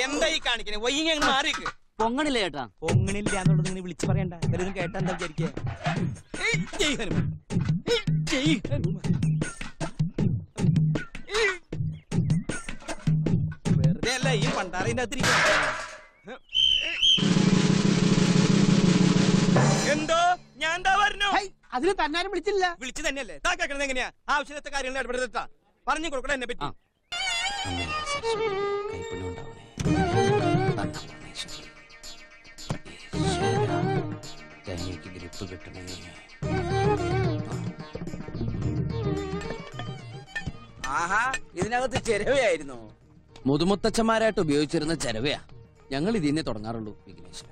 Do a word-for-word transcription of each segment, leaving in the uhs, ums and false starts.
എന്താ ഈ കാണിക്കണേ? വൈകി മാറിക്ക്. പൊങ്ങണില്ല ചേട്ടാ. പൊങ്ങണില്ല എന്നുള്ളത് നിങ്ങൾ വിളിച്ചു പറയണ്ട. ഇവരൊന്നും കേട്ടാ എന്താ വിചാരിക്കുക? വെറുതെ അല്ല ഈ പണ്ടാറിന്റെ അകത്തിരിക്ക. എന്തോ ഞാൻ എന്താ പറഞ്ഞു? അതിന് തന്നാരും വിളിച്ചില്ല. വിളിച്ചു തന്നെയല്ലേ? താ കേൾക്കണത് എങ്ങനെയാ? ആവശ്യത്തെ കാര്യങ്ങൾ ഇടപെടുത്താ പറഞ്ഞു കൊടുക്കണം എന്നെ പറ്റി. ഗ്രിപ്പ് കിട്ടണേ. ആഹാ, ഇതിനകത്ത് ചെരവയായിരുന്നു. മുതുമുത്തച്ഛന്മാരായിട്ട് ഉപയോഗിച്ചിരുന്ന ചെരവയാ. ഞങ്ങൾ ഇതിന്നെ തുടങ്ങാറുള്ളൂ വിഘ്നേശ്വര.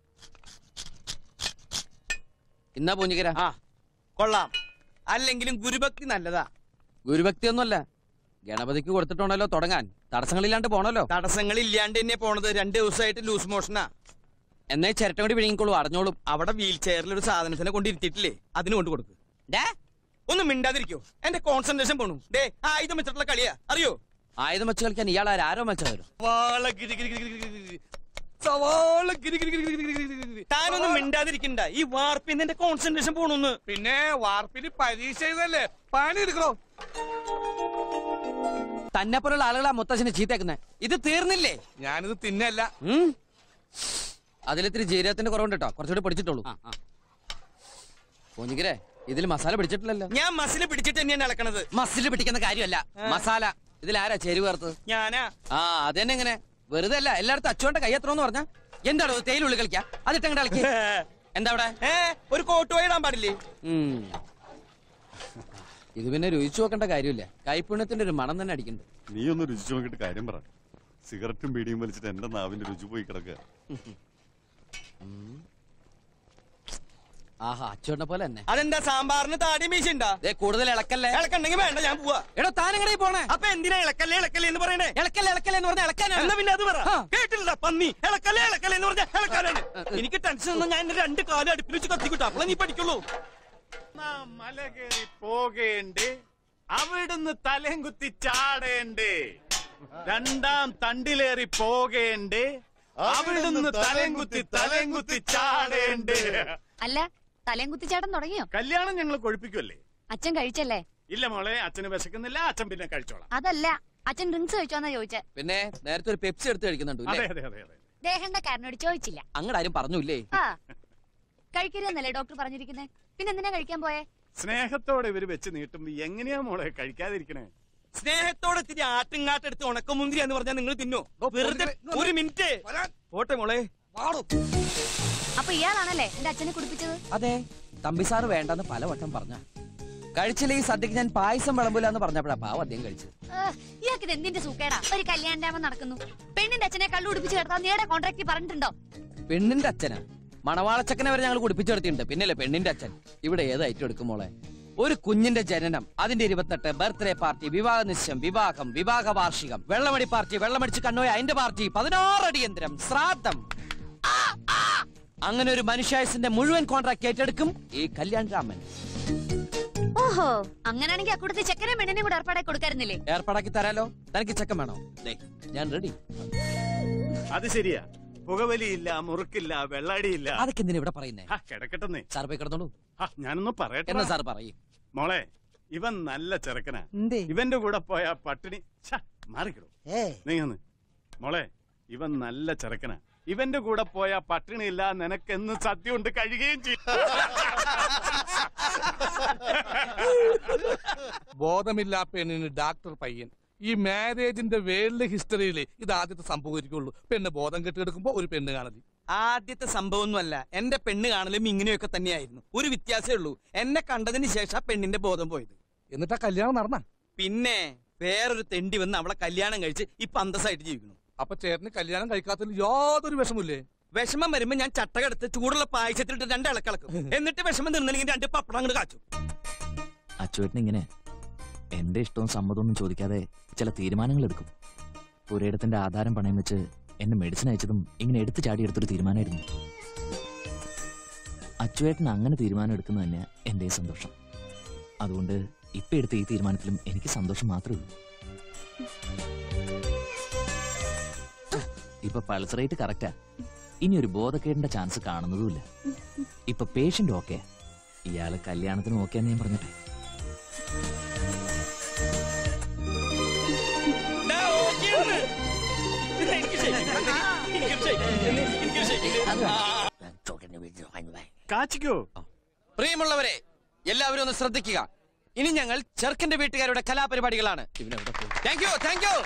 ഇന്നാ പൂഞ്ഞിക്കര. ആ കൊള്ളാം. അല്ലെങ്കിലും ഗുരുഭക്തി നല്ലതാ. ഗുരുഭക്തി ഒന്നുമല്ല, ഗണപതിക്ക് കൊടുത്തിട്ടുണ്ടല്ലോ തുടങ്ങാൻ. തടസ്സങ്ങളില്ലാണ്ട് പോണല്ലോ. തടസ്സങ്ങളില്ലാണ്ട് തന്നെ പോണത്. രണ്ട് ദിവസമായിട്ട് ലൂസ് മോഷനാ. എന്നേ ചിരട്ടം കൂടി വിഴുങ്ങിക്കോളൂ, അടഞ്ഞോളും. അവിടെ വീൽ ചെയറിൽ ഒരു സാധനത്തിനെ കൊണ്ടിരുത്തിയിട്ടില്ലേ, അതിന് കൊണ്ട് കൊടുക്ക്. ഒന്നും മിണ്ടാതിരിക്കോ, എന്റെ കോൺസെൻട്രേഷൻ പോണു. ഡേ ആയുധം വെച്ചിട്ടുള്ള കളിയാ, അറിയോ? ആയുധം വെച്ച് കളിക്കാൻ ഇയാൾ ആരോ മത്സരം. താനൊന്നും മിണ്ടാതിരിക്കണ്ട. ഈ വാർപ്പിന്ന് എന്റെ കോൺസെൻട്രേഷൻ പോണു. പിന്നെ വാർപ്പിന് പരീക്ഷ ചെയ്തല്ലേ, പണി എടുക്കണോ? തന്നെ പോലുള്ള ആളുകളാ മുത്തച്ഛനെ ചീത്തേക്കുന്നേ. ഇത് തീർന്നില്ലേ? ഞാനിത് തിന്നല്ല. അതിലിത്തിരി ജീരകത്തിന്റെ കുറവുണ്ട് കേട്ടോ, കുറച്ചുകൂടി പിടിച്ചിട്ടുള്ളൂ. പൂഞ്ഞിക്കരെ, ഇതിൽ മസാല പിടിച്ചിട്ടില്ലല്ലോ. ഞാൻ മസിൽ പിടിച്ചിട്ട് തന്നെയാണ് ഇളക്കണത്. മസിൽ പിടിക്കുന്ന കാര്യമല്ല, മസാല. ഇതിലാരാ ചേരുവ ചേർത്ത്? ഞാനാ. ആ അതന്നെ. എങ്ങനെ വെറുതെ അല്ല, എല്ലായിടത്തും അച്ചുകൊണ്ട് കൈ എത്രയെന്ന് പറഞ്ഞാ എന്താണോ തേയിലുള്ളിൽ കളിക്കാ? അതിട്ടങ്ങടെ കളിക്ക. എന്താ അവിടെ ഒരു കോട്ട് ഇടാൻ പാടില്ലേ? ഇത് പിന്നെ രുചിച്ചു നോക്കേണ്ട കാര്യമില്ല, കൈപ്പുണ്യത്തിന്റെ ഒരു മണം തന്നെ അടിക്കുന്നുണ്ട്. നീ ഒന്ന് രുചിച്ചു നോക്കിട്ട് കാര്യം പറ. സിഗരറ്റും ബീഡിയും വലിച്ചിട്ട് എന്റെ നാവിന്റെ രുചി പോയി കിടക്കുക. ആഹാ, അച്ചുകൊണ്ട പോലെ തന്നെ. അതെന്താ സാമ്പാറിന് താടി മീശ ഉണ്ടാ? കൂടുതൽ ഇളക്കല്ലേ. ഇളക്കണ്ടെങ്കിൽ വേണ്ട, ഞാൻ പോവാ. എടോ താനെങ്ങനെ പോണേ? അപ്പൊ എന്തിനാ ഇളക്കല്ലേ ഇളക്കല്ലേ എന്ന് പറയണേ? ഇളക്കല്ലേ ഇളക്കല്ലേ എന്ന് പറഞ്ഞാൽ ഇളക്കാനാണ്. എന്നാ പിന്നെ അത് പറ. കേട്ടില്ല പന്നി? ഇളക്കല്ലേ ഇളക്കല്ലേ എന്ന് പറഞ്ഞാൽ ഇളക്കാനാണ്. എനിക്ക് ടെൻഷൻ ഒന്നും, ഞാൻ എന്റെ രണ്ട് കാലം അടുപ്പിൽ വെച്ച് കത്തിക്കിട്ടു. അപ്പൊ നീ പഠിക്കുള്ളൂ. മല കയറി പോകേണ്ടേ, അവിടുന്ന് തലയും കുത്തി ചാടേണ്ടേ. രണ്ടാം തണ്ടിലേറി പോകേണ്ടേ, അവിടുന്ന് തലയും കുത്തി തലയും കുത്തി ചാടേണ്ടേ. അല്ല, തലയും കുത്തിച്ചാട്ടം തുടങ്ങിയോ? കല്യാണം ഞങ്ങൾ കൊഴിപ്പിക്കുമല്ലേ? അച്ഛൻ കഴിച്ചല്ലേ? ഇല്ല മോളെ, അച്ഛന് വിശക്കുന്നില്ല, അച്ഛൻ പിന്നെ കഴിച്ചോളാം. അതല്ല, അച്ഛൻ ഡ്രിങ്ക്സ് കഴിച്ചോന്നാ ചോദിച്ചേ. പിന്നെ നേരത്തെ ഒരു പെപ്സി എടുത്ത് കഴിക്കുന്നുണ്ട്. ദേഹണ്ടക്കാരനോട് ചോദിച്ചില്ല. അങ്ങനെ ആരും പറഞ്ഞില്ലേ? ആ കഴിക്കരുതെന്നല്ലേ ഡോക്ടർ പറഞ്ഞിരിക്കുന്നേ? പിന്നെ എന്തിനാ കഴിക്കാൻ പോയേ? സ്നേഹത്തോടെ ഇവര് വെച്ച് നീട്ടുമ്പോ എങ്ങനെയാ മോളെ കഴിക്കാതിരിക്കണേ? സ്നേഹത്തോടെ ഇത്തിരി ആട്ടുങ്ങാട്ടെടുത്ത് ഉണക്കമുന്തിരി എന്ന് പറഞ്ഞാൽ നിങ്ങൾ തിന്നോ? വെറുതെ ഒരു മിനിറ്റ് പോട്ടെ മോളെ. അപ്പൊ ഇയാളാണല്ലേ എന്റെ അച്ഛനെ കുടിപ്പിച്ചത്? അതെ, തമ്പിസാറ് വേണ്ടെന്ന് പലവട്ടം പറഞ്ഞ കഴിച്ചില്ല. ഈ സദ്യക്ക് ഞാൻ പായസം വിളമ്പൂല എന്ന് പറഞ്ഞപ്പോഴാ പാവം അദ്ദേഹം കഴിച്ചത്. ഇയാൾക്ക് ഇത് എന്തിന്റെ സൂക്കേടാ? ഒരു കല്യാണ ഡാമ നടക്കുന്നു, പെണ്ണിന്റെ അച്ഛനെ കള്ളു കുടിപ്പിച്ച് കിടത്താൻ നീയുടെ കോൺട്രാക്ട് പറഞ്ഞിട്ടുണ്ടോ? പെണ്ണിന്റെ അച്ഛനാ? മണവാളച്ചക്കനെ വരെ ഞങ്ങൾ കുടിപ്പിച്ചെടുത്തിട്ടുണ്ട്, പിന്നല്ലേ പെണ്ണിന്റെ അച്ഛൻ. ഇവിടെ ഏത് ഐറ്റം എടുക്കും മോളെ? ഒരു കുഞ്ഞിന്റെ ജനനം, അതിന്റെ ഇരുപത്തെട്ട്, ബർത്ത്ഡേ പാർട്ടി, വിവാഹ നിശ്ചയം, വിവാഹം, വിവാഹ വാർഷികം, വെള്ളമടി പാർട്ടി, വെള്ളമടിച്ച് കണ്ണോയ അതിന്റെ പാർട്ടി, പതിനാറ് അടിയന്തരം, ശ്രാദ്ധം. അങ്ങനെ ഒരു മനുഷ്യായുസിന്റെ മുഴുവൻ കോൺട്രാക്ട് ഏറ്റെടുക്കും ഈ കല്യാൺ രാമൻ. ഓഹോ, അങ്ങനെയാണെങ്കിൽ അക്കൂടത്തെ ചെക്കനെ പെണ്ണിനെ കൂടെ ഏർപ്പാടാക്കി കൊടുക്കാറുന്നില്ലേ? ഏർപ്പാടാക്കി തരാലോ. തനിക്ക് ചെക്കൻ വേണോ? ഞാൻ റെഡി. അത് ശരിയാ, പുകവലിയില്ല, മുറുക്കില്ല, വെള്ളാടിയില്ല. അതൊക്കെ എന്തിനാ ഇവിടെ പറയുന്നേ? കിടക്കട്ടെന്നേ. സാർ പോയി കിടന്നോളൂ. ഞാനൊന്ന് പറയട്ടെ. എന്നാ സാർ പറയും. മോളെ, ഇവൻ നല്ല ചെറുക്കനാ. ഇവന്റെ കൂടെ പോയ പട്ടിണി മാറിക്കിടും. നീങ്ങന്ന് മോളെ, ഇവൻ നല്ല ചെറുക്കനാ. ഇവന്റെ കൂടെ പോയ പട്ടിണിയില്ല, നിനക്കെന്ന് സദ്യ കൊണ്ട് കഴിയുകയും ചെയ്യും. ബോധമില്ലാ പെണ്ണിന് ഡാക്ടർ പയ്യൻ. ഈ മാരേജിന്റെ വേൾഡ് ഹിസ്റ്ററിയിൽ ഇത് ആദ്യത്തെ സംഭവിക്കുള്ളൂ. പെണ്ണ് ബോധം കെട്ടിയെടുക്കുമ്പോ ഒരു പെണ്ണ് കാണല് ആദ്യത്തെ സംഭവമൊന്നുമല്ല. എന്റെ പെണ്ണ് കാണലും ഇങ്ങനെയൊക്കെ തന്നെയായിരുന്നു. ഒരു വ്യത്യാസമേ ഉള്ളൂ, എന്നെ കണ്ടതിന് ശേഷം പെണ്ണിന്റെ ബോധം പോയത്. എന്നിട്ടാ കല്യാണം നടന്ന? പിന്നെ വേറൊരു തെണ്ടി വന്ന് അവളെ കല്യാണം കഴിച്ച് ഇപ്പൊ അന്തസ്സായിട്ട് ജീവിക്കുന്നു. അപ്പൊ ചേട്ടന് കല്യാണം കഴിക്കാത്തതിൽ യാതൊരു വിഷമില്ലേ? വിഷമം വരുമ്പോ ഞാൻ ചട്ടകെടുത്ത് ചൂടുള്ള പായസത്തിലിട്ട് രണ്ട് ഇളക്കിളക്കും. എന്നിട്ട് വിഷമം തീർന്നില്ലെങ്കിൽ രണ്ട് പപ്പടം അങ്ങോട്ട് കാച്ചു. അച്ചുവേട്ടൻ ഇങ്ങനെ എന്റെ ഇഷ്ടവും സമ്മതമൊന്നും ചോദിക്കാതെ ചില തീരുമാനങ്ങൾ എടുക്കും. പുരയിടത്തിന്റെ ആധാരം പണയം വെച്ച് എന്നെ മെഡിസിൻ അയച്ചതും ഇങ്ങനെ എടുത്തു ചാടി എടുത്തൊരു തീരുമാനമായിരുന്നു. അച്ചുവേട്ടൻ അങ്ങനെ തീരുമാനം എടുക്കുന്നത് തന്നെ എന്റെ സന്തോഷം. അതുകൊണ്ട് ഇപ്പൊ എടുത്ത ഈ തീരുമാനത്തിലും എനിക്ക് സന്തോഷം മാത്രമേ ഉള്ളൂ. ഇപ്പൊ പൾസ് റേറ്റ് കറക്റ്റാ. ഇനി ഒരു ബോധക്കേടിന്റെ ചാൻസ് കാണുന്നതുമില്ല. ഇപ്പൊ പേഷ്യന്റ് ഓക്കെ. ഇയാള് കല്യാണത്തിന് ഓക്കെന്ന് ഞാൻ പറഞ്ഞിട്ടെ. കാച്ചിക്കോ. പ്രിയമുള്ളവരെ, എല്ലാവരും ഒന്ന് ശ്രദ്ധിക്കുക. ഇനി ഞങ്ങൾ ചെറുക്കന്റെ വീട്ടുകാരുടെ കലാപരിപാടികളാണ്. Thank you thank you.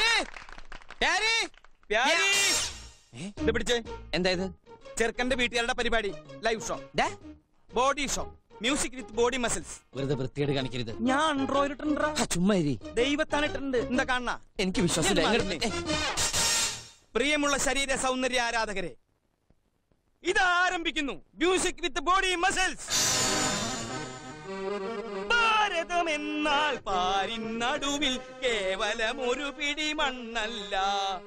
പിടിച്ചേ. എന്താ ഇത്? ചെറുക്കന്റെ വീട്ടുകാരുടെ പരിപാടി live show, body show, music with body muscles. വെറുതെ വൃത്തിയേട് കാണിക്കരുത്. ഞാൻ ആൻഡ്രോയിഡ് ഇട്ടുണ്ടാ. ചുമ്മാ ഇരി. ദൈവത്താണ് ഇട്ടുണ്ട്. എന്താ കാണണ? എനിക്ക് വിശ്വാസമില്ല. പ്രിയമുള്ള ശരീര സൗന്ദര്യ ആരാധകരെ, ഇത് ആരംഭിക്കുന്നു മ്യൂസിക് വിത്ത് ബോഡി മസിൽസ്. ഭാരതം എന്നാൽ പാരിനടുവിൽ കേവലം ഒരു പിടി മണ്ണല്ല.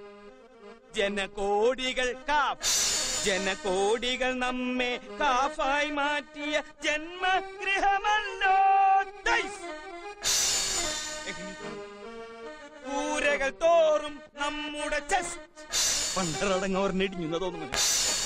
ജനകോടികൾ കാഫ്, ജനകോടികൾ നമ്മെ കാഫായി മാറ്റിയ ജന്മഗൃഹമല്ലോ. കൂരകൾ തോറും നമ്മുടെ ചെസ്റ്റ് പണ്ടറടങ്ങോർന്നിടിഞ്ഞു തോന്നുന്നു.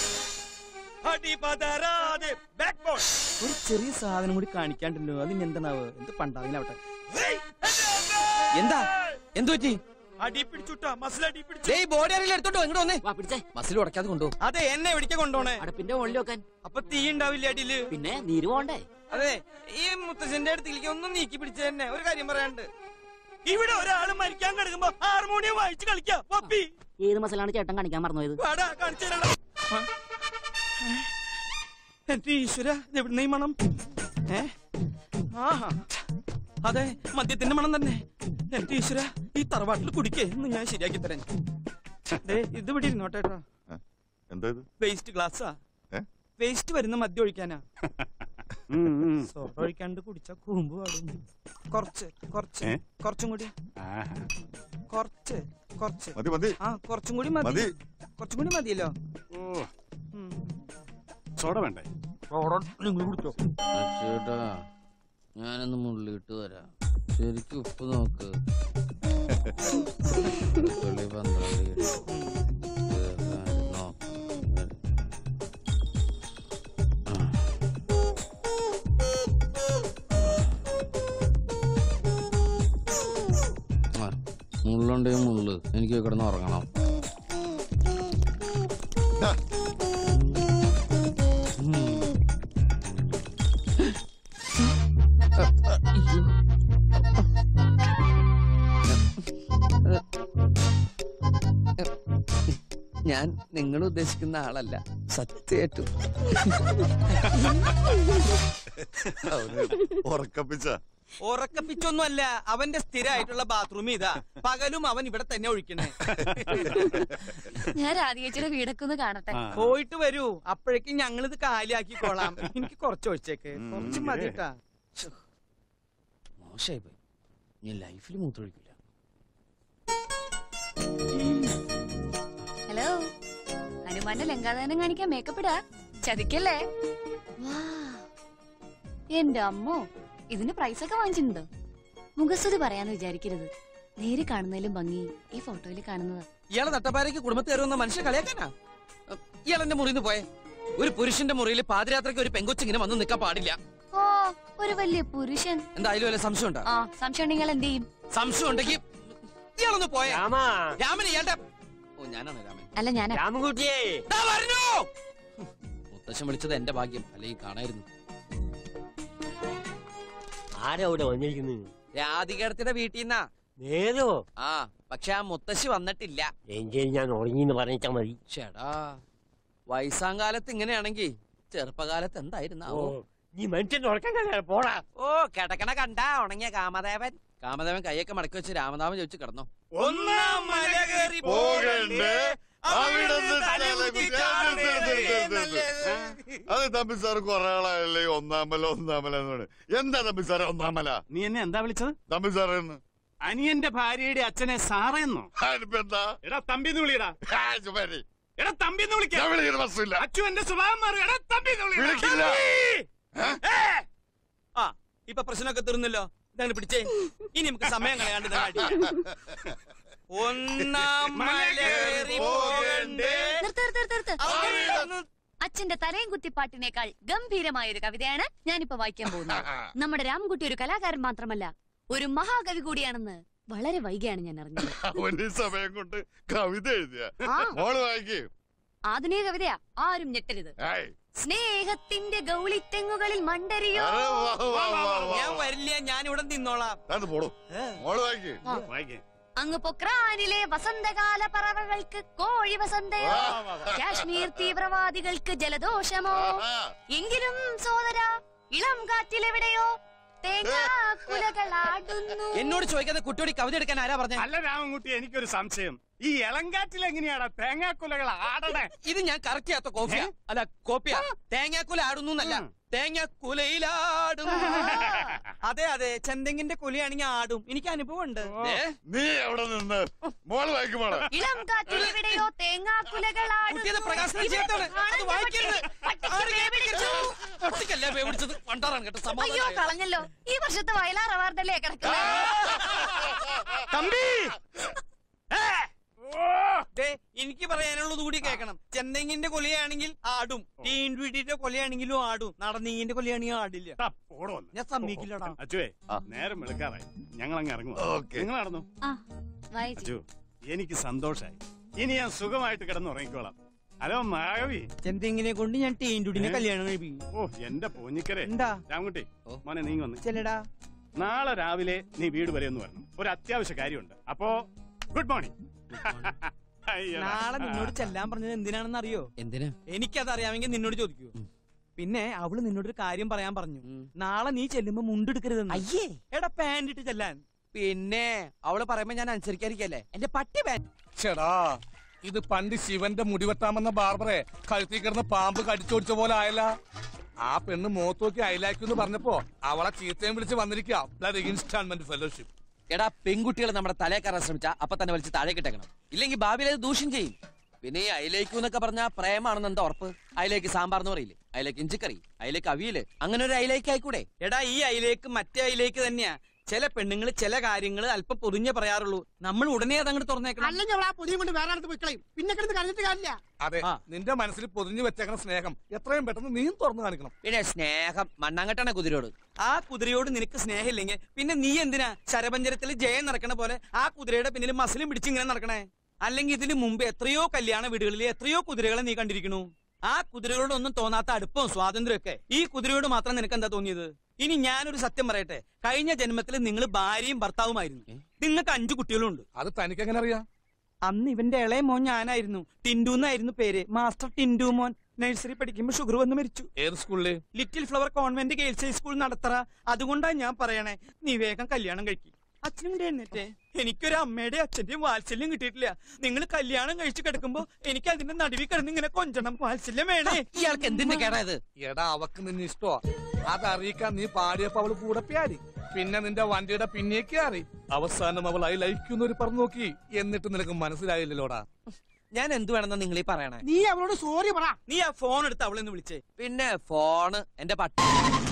അടിപതരാതെ ബാക്ക് ബോൺ. ഒരു ചെറിയ സാധനം കൂടി കാണിക്കാണ്ടല്ലോ. അതിന് എന്താണാവ്? എന്ത് പണ്ടാവിനാവട്ടെ. എന്താ എന്തു പറ്റി? അടി പിടിച്ചുട്ടാ, മസിൽ അടി പിടിച്ചു. ബോഡി ആരെങ്കിലും എടുത്തോട്ടോ ഇങ്ങോട്ട് വന്നേ. മസിൽ ഉടക്കാതെ കൊണ്ടോ. അതെ, എന്നെ എവിടേക്ക് കൊണ്ടോണേ? അടുപ്പിന്റെ മുകളിൽ വെക്കാൻ. അപ്പൊ തീ ഉണ്ടാവില്ല അടിയില്? പിന്നെ നീര് പോണ്ടേ? അതെ, ഈ മുത്തച്ഛന്റെ അടുത്തേക്ക് ഒന്നും നീക്കി പിടിച്ച തന്നെ. ഒരു കാര്യം പറയാണ്ട്, ഇവിടെ ഒരാള് മരിക്കാൻ കിടക്കുമ്പോ ഹാർമോണിയം വായിച്ച് കളിക്കാ. ഏത് മസിലാണ് ചേട്ടൻ കാണിക്കാൻ മറന്നുപോയത്? എന്റെ ഈശ്വര, എവിടുന്ന ഈ മണം? ഏ ആഹാ, അതെ, മദ്യത്തിന്റെ മണം തന്നെ. എന്റെ ഈശ്വര, ഈ തറവാട്ടിൽ കുടിക്കേ എന്ന് ഞാൻ ശരിയാക്കി തരാൻ. ഇത് ഇവിടെ ഇരുന്നോട്ടേട്ടാ. വേസ്റ്റ് ഗ്ലാസ്സാ. വേസ്റ്റ് വരുന്ന മദ്യം ഒഴിക്കാനാ. സോഡ ഒഴിക്കാണ്ട് കുടിച്ച കൂമ്പ് പാടും. കുറച്ച് കുറച്ച് കുറച്ചും കൂടി. കുറച്ച് കുറച്ച് ആ കുറച്ചും കൂടി മതി. കുറച്ചും കൂടി മതിയല്ലോ. സോഡ വേണ്ടേ? നിങ്ങൾ കുടിച്ചോ. ചേട്ടാ, ഞാനൊന്ന് മുള്ളിട്ട് തരാം. ശരിക്കും ഉപ്പ് നോക്ക്. മുള്ളുണ്ടേ മുള്ളു. എനിക്ക് കിടന്ന് ഉറങ്ങണം. ഞാൻ നിങ്ങൾ ഉദ്ദേശിക്കുന്ന ആളല്ല, സത്യമായിട്ടും. ഉറക്കപ്പിച്ച ഉറക്കപ്പിച്ചൊന്നും അല്ല, അവന്റെ സ്ഥിരമായിട്ടുള്ള ബാത്റൂം ഇതാ. പകലും അവൻ ഇവിടെ തന്നെ ഒഴിക്കണേ. ഞാൻ രാധികച്ചിയുടെ വീടൊക്കെ ഒന്ന് കാണട്ടെ. പോയിട്ട് വരൂ, അപ്പോഴേക്കും ഞങ്ങളിത് കാലിയാക്കിക്കോളാം. എനിക്ക് കുറച്ച് ഒഴിച്ചേക്ക്, കുറച്ച് മതിട്ടാ. മോശമായി പോയി. ഞാൻ ലൈഫിൽ മൂത്രമൊഴിക്കില്ല. ഹലോ, ഹനുമാന്റെ ലങ്കാദാനം കാണിക്കാൻ മേക്കപ്പ് ഇടാ. ചതിക്കല്ലേ? എന്റെ അമ്മോ, ഇതിന് പ്രൈസ് ഒക്കെ വാങ്ങിച്ചിട്ടുണ്ടോ? മുഖസ്തുതി പറയാന്ന് വിചാരിക്കരുത്. നേരെ കാണുന്നതിലും ഭംഗി ഈ ഫോട്ടോയിൽ കാണുന്നതാ. ഇയാളെ നട്ടപ്പാരയ്ക്ക് കുടുംബത്തിൽ കയറുന്ന മനുഷ്യ കളിയാക്കാനാ. ഇയാളെന്റെ മുറിന്ന് പോയെ. ഒരു പുരുഷന്റെ മുറിയിൽ പാതിരാത്രിക്ക് ഒരു പെങ്കൊച്ചിങ്ങനെ വന്ന് നിൽക്കാൻ പാടില്ല. ഓ, ഒരു വലിയ പുരുഷൻ. എന്തായാലും വല്ല സംശയം ഉണ്ടോ? ആ, സംശയം ഉണ്ടെങ്കിൽ എന്ത് ചെയ്യും? സംശയം ഉണ്ടെങ്കിൽ ഇയാളൊന്ന് പോയെ. രാമൻ ഇയാളുടെ ഓ ഞാനാണ് രാമൻ. അല്ല, ഞാനാ. മുത്തശ്ശൻ വിളിച്ചത് എന്റെ ഭാഗ്യം, അല്ലെങ്കിൽ കാണായിരുന്നു. ആരാ അവിടെ വന്നിരിക്കുന്നത്? രാധികടത്തിന്റെ വീട്ടിൽ നിന്നാ. നേരോ? ആ, പക്ഷെ ആ മുത്തശ്ശി വന്നിട്ടില്ല. എങ്കിൽ ഞാൻ ഉറങ്ങിന്ന് പറഞ്ഞാ മതി. ചേടാ, വയസ്സാം കാലത്ത് ഇങ്ങനെയാണെങ്കി ചെറുപ്പകാലത്ത് എന്തായിരുന്നാവോ? നീ മനുഷ്യൻ ഉറക്കാൻ പോടാ. ഓ, കിടക്കണ കണ്ടാ ഉണങ്ങിയ കാമദേവൻ. കാമദേവൻ കൈയൊക്കെ മടക്കി വെച്ച് രാമനാമം ചോദിച്ചു കിടന്നോ. ഒന്നാം മല കയറി പോകണ്ടേ, അത് തമ്പി സാർ കുറെ ആളായല്ലേ ഒന്നാമല ഒന്നാമല എന്ന് പറയും. എന്താ തമ്പി സാറേ ഒന്നാമല? നീ എന്നെ എന്താ വിളിച്ചത്? തമ്പി സാറേന്ന്. അനിയന്റെ ഭാര്യയുടെ അച്ഛനെ സാറേന്നോ? എന്താ? എടാ തമ്പിന്ന് വിളിയടാ. എടാ തമ്പിന്ന് വിളിക്കാം. വിളിക്കുന്ന പ്രശ്നമില്ല. അച്ഛൻ എന്റെ സ്വഭാവം മാറി. എടാ തമ്പിന്ന് വിളിക്കില്ല. ആ, ഇപ്പൊ പ്രശ്നമൊക്കെ തീർന്നല്ലോ. ഇതാണ് പിടിച്ചേ. ഇനി നമുക്ക് സമയം കളയാണ്ട് ഒന്നാം മല കയറി പോകണ്ട. അച്ഛന്റെ തലയും കുത്തിപ്പാട്ടിനേക്കാൾ ഗംഭീരമായ ഒരു കവിതയാണ് ഞാനിപ്പോ വായിക്കാൻ പോകുന്നത്. നമ്മുടെ രാമൻകുട്ടി ഒരു കലാകാരൻ മാത്രമല്ല, ഒരു മഹാകവി കൂടിയാണെന്ന് വളരെ വൈകിയാണ് ഞാൻ അറിഞ്ഞത്. സമയം കൊണ്ട് കവിത എഴുതിയ ആധുനിക കവിതയാ, ആരും ഞെട്ടരുത്. സ്നേഹത്തിന്റെ ഗൗളിത്തെങ്ങുകളിൽ മണ്ടരിയോ. ഞാൻ വരില്ല, ഞാൻ ഇവിടെ നിന്നോളാം. അങ്ങ് പൊക്രാനിലെ വസന്തകാല പറവകൾക്ക് കോഴി വസന്തയോ, കാശ്മീർ തീവ്രവാദികൾക്ക് ജലദോഷമോ. എങ്കിലും സോദര ഇളം കാറ്റിലെവിടെയോ തേങ്ങാക്കുലകളാടുന്നു. എന്നോട് ചോദിക്കാതെ കുട്ടിയോട് കവിത എടുക്കാൻ ആരാ പറഞ്ഞ? അല്ല രാമൻകുട്ടി, എനിക്കൊരു സംശയം. ഈ ഇളങ്കാറ്റിൽ എങ്ങനെയാടാ തേങ്ങാക്കുലകൾ ആടണേ? ഇത് ഞാൻ കറക്റ്റ് ചെയ്യാത്ത കോപ്പിയാ, അല്ല കോപ്പിയാ. തേങ്ങാക്കുല ആടുന്നു എന്നല്ല, തേങ്ങാക്കുലയിലാടും. അതെ അതെ, ചെന്തെങ്ങിന്റെ കുലയാണെങ്കിൽ ആടും. എനിക്ക് അനുഭവം ഉണ്ട്. നീ എവിടെ നിന്ന് മോള് വായിക്കുമോളെ? ഇളം കാറ്റിലെവിടെയോ തേങ്ങാക്കുലകളാടുന്നു. പ്രകാശനം ചെയ്യത്താണ്, അത് വായിക്കരുത്. ഒട്ടിക്കല്ലേ വേവിടിച്ചത്, പണ്ടാറാണ് കേട്ടോ. അയ്യോ കളഞ്ഞല്ലോ, ഈ വർഷത്തെ വയലാർ അവാർഡല്ലേ കിടക്കുന്നത്. തമ്പി, എനിക്ക് പറയാനുള്ളത് കൂടി കേൾക്കണം. ചെന്തെങ്ങിന്റെ കൊലയാണെങ്കിൽ ആടും, ടീൻവീട്ടിന്റെ കൊലയാണെങ്കിലും ആടും, നടന്നീങ്ങിന്റെ കൊലയാണെങ്കിൽ ആടില്ല. ഞാൻ സമ്മതിക്കില്ലടാ. അച്ചുവേ, നേരം വെളുക്കാറായി, ഞങ്ങൾ അങ്ങ് ഇറങ്ങും. നിങ്ങൾ നടന്നു. അച്ചു, എനിക്ക് സന്തോഷായി. ഇനി ഞാൻ സുഖമായിട്ട് കിടന്നുറങ്ങിക്കോളാം. ഹലോ മാധവി, ചെന്തെങ്ങിനെ കൊണ്ട് ഞാൻ ടീൻഡുടിനെ കല്യാണം കഴിപ്പിക്കും. ഓ എന്റെ പോഞ്ഞിക്കരെ. എന്താ രാമൻകുട്ടി, മോനെ നീ വന്ന് ചെല്ലടാ. നാളെ രാവിലെ നീ വീട് വരെ ഒന്ന് വരണം. ഒരു അത്യാവശ്യ കാര്യമുണ്ട്. അപ്പോ ഗുഡ് മോർണിംഗ്. നാളെ നിന്നോട് ചെല്ലാൻ പറഞ്ഞത് എന്തിനാണെന്ന് അറിയോ? എന്തിനാ? എനിക്കത് അറിയാമെങ്കിൽ നിന്നോട് ചോദിക്കൂ. പിന്നെ അവള് നിന്നോടൊരു കാര്യം പറയാൻ പറഞ്ഞു. നാളെ നീ ചെല്ലുമ്പോ മുണ്ടെടുക്കരുതെന്ന്. അയ്യേ, എടാ പാന്റ് ഇട്ട് ചെല്ലാൻ. പിന്നെ അവള് പറയുമ്പോ ഞാൻ അനുസരിക്കാതിരിക്കല്ലേ? എന്റെ പട്ടി പാന്റ്. ചേടാ, ഇത് പണ്ട് ശിവന്റെ മുടിവെട്ടാമെന്ന ബാർബറെ കഴുത്തി കിടന്ന് പാമ്പ് കടിച്ചോടിച്ച പോലെ ആയല്ല. ആ പെണ്ണ് മോത്ത് നോക്കി അയലാക്കുന്നു പറഞ്ഞപ്പോ അവളെ ചീത്തയും വിളിച്ച് വന്നിരിക്കുക ഇൻസ്റ്റാൾമെന്റ് ഫെലോഷിപ്പ്. എടാ, പെൺകുട്ടികൾ നമ്മുടെ തലേ കയറാൻ ശ്രമിച്ചാ അപ്പൊ തന്നെ വലിച്ച് താഴെ കിട്ടക്കണം, ഇല്ലെങ്കിൽ ഭാവിയിൽ അത് ദൂഷ്യം ചെയ്യും. പിന്നെ ഈ അയിലേക്ക് എന്നൊക്കെ പറഞ്ഞാൽ പ്രേമാണെന്ന് എന്താ ഉറപ്പ്? അയിലേക്ക് സാമ്പാർ എന്ന് പറയില്ലേ, അയിലേക്ക് ഇഞ്ചിക്കറി, അയിലേക്ക് അവിയല്, അങ്ങനെ ഒരു അയിലേക്ക് ആയിക്കൂടെ? എടാ, ഈ അയിലേക്ക് മറ്റേ അയിലേക്ക് തന്നെയാ. ചില പെണ്ണുങ്ങൾ ചില കാര്യങ്ങൾ അല്പം പൊതിഞ്ഞേ പറയാറുള്ളൂ. നമ്മൾ ഉടനെ അതങ്ങോട്ട് തുറന്നേക്കണം. അല്ലെങ്കിൽ അവൾ ആ പൊതിയും കൊണ്ട് വേറെ അടുത്ത് പോയിക്കളയും. പിന്നെ കിടന്ന് കരഞ്ഞിട്ട് കാര്യമില്ല. അതെ, നിന്റെ മനസ്സിൽ പൊതിഞ്ഞു വെച്ചേക്കണ സ്നേഹം എത്രയും പെട്ടെന്ന് നീ തുറന്നു കാണിക്കണം. പിന്നെ സ്നേഹം മണ്ണാങ്കട്ടാണ് കുതിരയോട്. ആ കുതിരയോട് നിനക്ക് സ്നേഹമില്ലെങ്കിൽ പിന്നെ നീ എന്തിനാ ശരപഞ്ചരത്തിൽ ജയം നടക്കണ പോലെ ആ കുതിരയുടെ പിന്നിൽ മസിലും പിടിച്ച് ഇങ്ങനെ നടക്കണേ? അല്ലെങ്കിൽ ഇതിനു മുമ്പ് എത്രയോ കല്യാണ വീടുകളിൽ എത്രയോ കുതിരകളെ നീ കണ്ടിരിക്കണു. ആ കുതിരയോടൊന്നും തോന്നാത്ത അടുപ്പവും സ്വാതന്ത്ര്യമൊക്കെ ഈ കുതിരയോട് മാത്രം നിനക്ക് എന്താ തോന്നിയത്? ഇനി ഞാനൊരു സത്യം പറയട്ടെ, കഴിഞ്ഞ ജന്മത്തിൽ നിങ്ങൾ ഭാര്യയും ഭർത്താവുമായിരുന്നു. നിങ്ങൾക്ക് അഞ്ചു കുട്ടികളുണ്ട്. അത് തനിക്ക് എങ്ങനെ അറിയാം? അന്ന് ഇവന്റെ ഇളയ മോൻ ഞാനായിരുന്നു. ടിൻഡു എന്നായിരുന്നു പേര്. മാസ്റ്റർ ടിൻഡു മോൻ നഴ്സറി പഠിക്കുമ്പോ ഷുഗർ വന്ന് മരിച്ചു. ഏത് സ്കൂളില്? Little flower convent girls high school നടത്തറ. അതുകൊണ്ടാ ഞാൻ പറയണേ, നീ വേഗം കല്യാണം കഴിക്കും. അച്ഛനും കൂടെ എഴുന്നേറ്റേ. എനിക്കൊരു അമ്മയുടെ അച്ഛന്റെയും വാത്സല്യം കിട്ടിയിട്ടില്ല. നിങ്ങൾ കല്യാണം കഴിച്ചു കിടക്കുമ്പോ എനിക്ക് അതിന്റെ നടുവിൽ കിടന്ന് ഇങ്ങനെ കൊഞ്ചണം. വാത്സല്യം വേണേ. ഇയാൾക്ക് എന്തിന്റെ കേടായത്? എടാ, അവക്ക് നിന്നെ ഇഷ്ടമാ. അതറിയിക്കാൻ നീ പാടിയപ്പോ അവള് കൂടെ പ്യാരി. പിന്നെ നിന്റെ വണ്ടിയുടെ പിന്നേക്ക് അറിയും. അവസാനം അവൾ ഐ ലൈക്കുന്നൊരു പറഞ്ഞു നോക്കി. എന്നിട്ട് നിനക്ക് മനസ്സിലായില്ലല്ലോടാ. ഞാൻ എന്ത് വേണമെന്നാ നിങ്ങൾ ഈ പറയണേ? നീ അവളോട് സോറി പറ. നീ ആ ഫോൺ എടുത്ത് അവളെന്ന് വിളിച്ചേ. പിന്നെ ഫോണ് എന്റെ പട്ടി.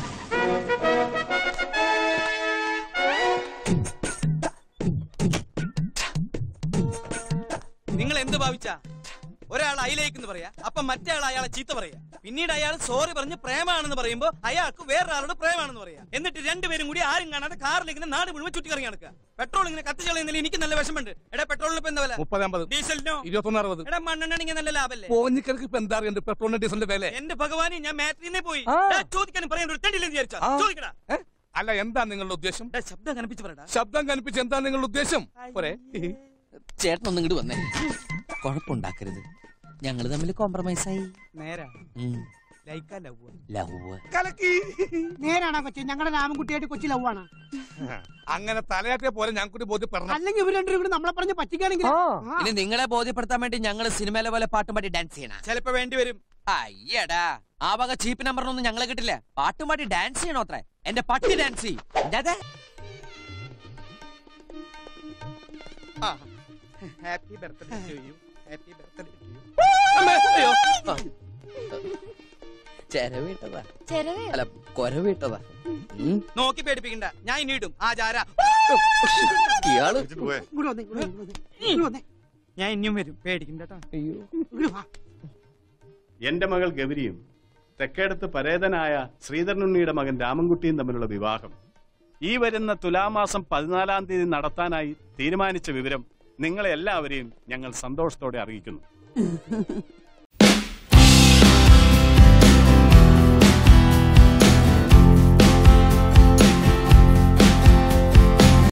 നിങ്ങൾ എന്ത് ഭാവിച്ചാ? ഒരാൾ അയിലേക്കെന്ന് പറയാ, അപ്പൊ മറ്റേ ആൾ അയാളെ ചീത്ത പറയാ. പിന്നീട് അയാൾ സോറി പറഞ്ഞ് പ്രേമാണെന്ന് പറയുമ്പോ അയാൾക്ക് വേറൊരാളോട് പ്രേമാണെന്ന് പറയാ. എന്നിട്ട് രണ്ടുപേരും കൂടി ആരും കാണാതെ കാറിൽ ഇങ്ങനെ നാട് മുഴുവൻ ചുറ്റി കറങ്ങി നടക്കുക. പെട്രോൾ ഇങ്ങനെ കത്തിച്ച് കളയുന്നില്ല. എനിക്ക് നല്ല വിഷമുണ്ട്. എടാ, പെട്രോളിന് ഇപ്പൊ എന്താ വില? മുപ്പത് ഡീസലിനോ? ഇരുപത്തൊന്ന് അറുപത്. എടാ, മണ്ണെണ്ണ നല്ല ലാഭല്ലേ? പോഞ്ഞിക്കർക്ക് ഇപ്പൊ എന്താ അറിയണ്ട് പെട്രോളിന്റെ ഡീസലിന്റെ വില? എന്റെ ഭഗവാനെ, ഞാൻ മാട്രിനെ പോയി ചോദിക്കാനും പറയാൻ ഒരു തെണ്ടില്ലെന്ന് വിചാരിച്ചാ. ചോദിക്കടാ. അല്ല, എന്താ നിങ്ങളുടെ ഉദ്ദേശം? ശബ്ദം കനിപ്പിച്ച് പറയടാ. ശബ്ദം കനിപ്പിച്ച് എന്താ നിങ്ങളുടെ ഉദ്ദേശം? പോരെ, ചേട്ടനൊന്നും ഇങ്ങോട്ട് വന്നേ. കുഴപ്പമുണ്ടാക്കരുത്. ഞങ്ങള് തമ്മിൽ കോംപ്രമൈസ് ആയി. നേരാ? ലവ്. നേരാണോ കൊച്ചി? ഞങ്ങളുടെ രാമൻകുട്ടിയായിട്ട് കൊച്ചി ലവാണ്. അങ്ങനെ തലയാട്ടിയെ പോലെ ഞാൻ കൂടി ബോധ്യപ്പെടണം. അല്ലെങ്കിൽ ഇവർ രണ്ടുപേരും കൂടി നമ്മളെ പറഞ്ഞ് പറ്റിക്കുകയാണെങ്കിൽ ഇനി നിങ്ങളെ ബോധ്യപ്പെടുത്താൻ വേണ്ടി ഞങ്ങള് സിനിമയിലെ പോലെ പാട്ടും പാടി ഡാൻസ് ചെയ്യണം. ചിലപ്പോ വേണ്ടി വരും. അയ്യടാ, ആ വക ചീപ്പ് നമ്പറിനൊന്നും ഞങ്ങളെ കിട്ടില്ല. പാട്ടും പാടി ഡാൻസ് ചെയ്യണോ അത്രേ? എന്റെ പട്ടി ഡാൻസ് ചെയ്യും. Happy birthday to you. Happy birthday to you. ചെരവിട്ടതാ. ചെരവേ? അല്ല, കൊരവിട്ടതാ. നോക്കി പേടിപ്പിക്കണ്ട, ഞാൻ ഇനി ഇടും. ആ ചാര ഇയാള് ഞാൻ ഇനിയും വരും. പേടിക്കണ്ട. അയ്യോ, എന്റെ മകൾ ഗൗരിയും തെക്കേടത്ത് പരേതനായ ശ്രീധരനുണ്ണിയുടെ മകൻ രാമൻകുട്ടിയും തമ്മിലുള്ള വിവാഹം ഈ വരുന്ന തുലാമാസം പതിനാലാം തീയതി നടത്താനായി തീരുമാനിച്ച വിവരം നിങ്ങളെ എല്ലാവരെയും ഞങ്ങൾ സന്തോഷത്തോടെ അറിയിക്കുന്നു.